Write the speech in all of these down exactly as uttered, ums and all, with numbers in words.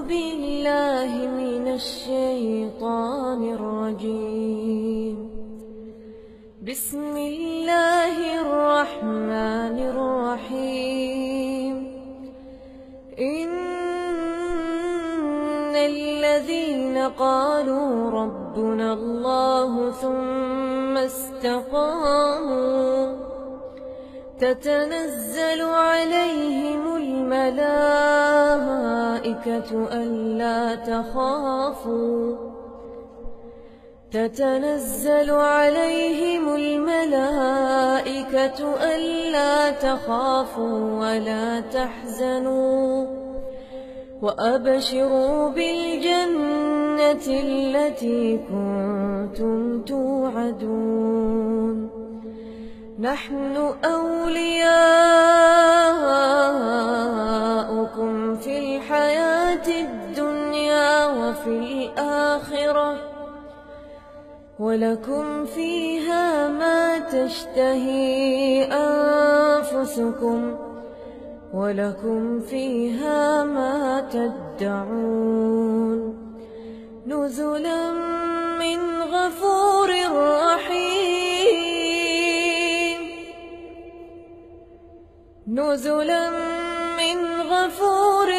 بالله من الشيطان الرجيم. بسم الله الرحمن الرحيم. إن الذين قالوا ربنا الله ثم استقاموا تتنزل عليهم الملائكة ألا تخافوا تتنزل عليهم الملائكة ألا تخافوا ولا تحزنوا وأبشروا بالجنة التي كنتم توعدون. نحن أولياؤكم في الحياة الدنيا وفي الآخرة ولكم فيها ما تشتهي أنفسكم ولكم فيها ما تدعون. نزلا من غفور رحيم. نزلا من غفور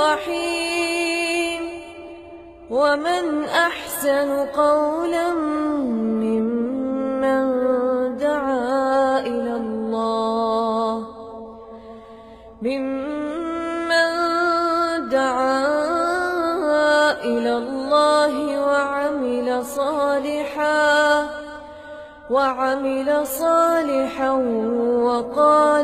رحيم. ومن أحسن قولا ممن دعا إلى الله ممن دعا إلى الله وعمل صالحا وعمل صالحا وقال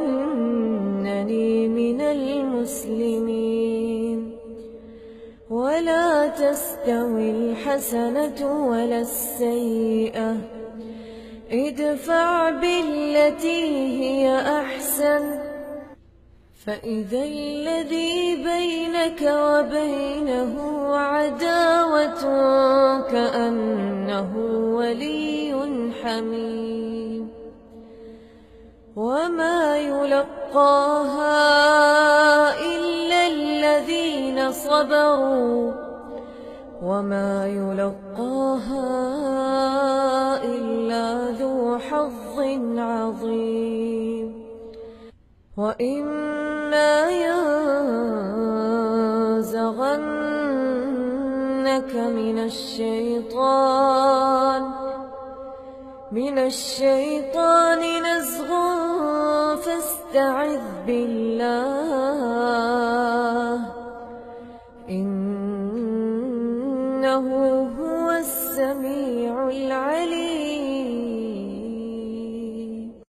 إنني من المسلمين. ولا تستوي الحسنة ولا السيئة ادفع بالتي هي أحسن فإذا الذي بينك وبينه عداوة كأنه ولي حميم. وما يلقاها إلا الذين صبروا وما يلقاها إلا ذو حظ عظيم. وإما ينزغنك من الشيطان من الشيطان نزغ فاستعذ بالله إنه